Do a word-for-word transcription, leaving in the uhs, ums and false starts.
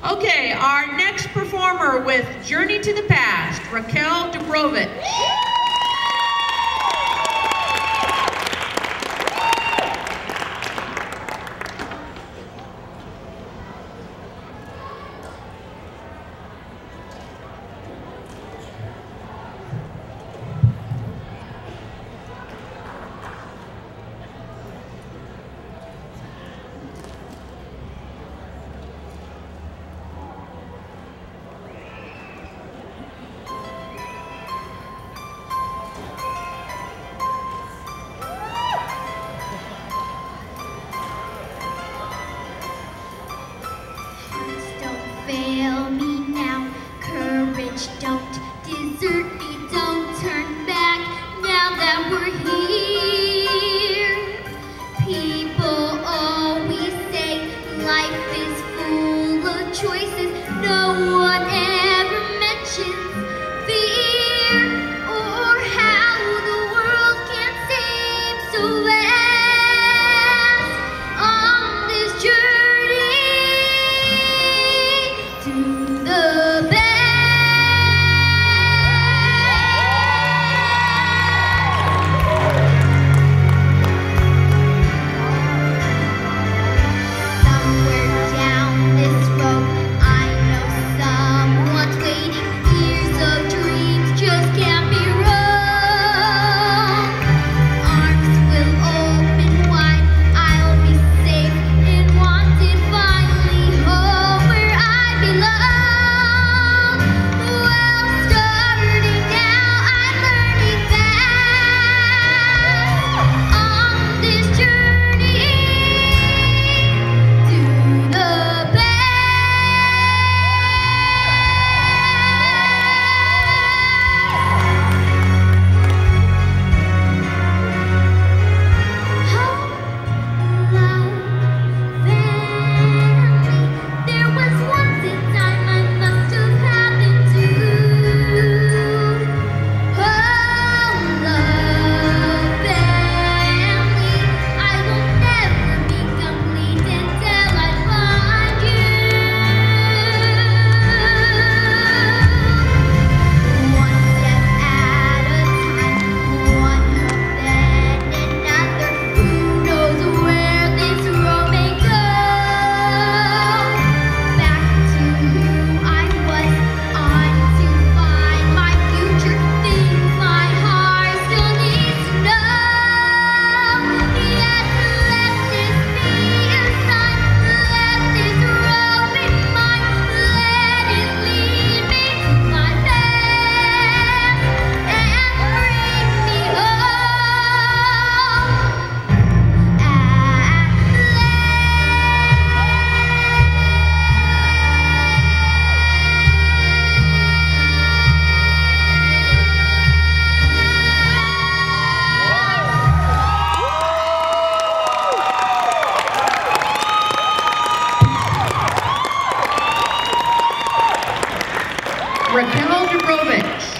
Okay, our next performer with Journey to the Past, Raquel Dubrovich. Fail me now, courage don't desert me, don't turn back now that we're here. People always say life is full of choices, no one ever mentions fear or how the world can seem so vast on this journey to the best. Somewhere down this road, I know someone's waiting. Years of dreams just can't be wrong. Arms will open wide, I'll be safe and wanted, finally home where I belong. Well, starting now, I'm learning fast on this journey to the best. There was once a time I must have happened to. Oh, love, family, I will never be complete until I find you. One step at a time, one hope then another. Who knows where this road may go? Back to who I was, on to find my future. Things my heart still needs to know. Yes, let this be a sign. Let this road be mine. Let it lead me to my best and bring me home at Raquel Dubrovich.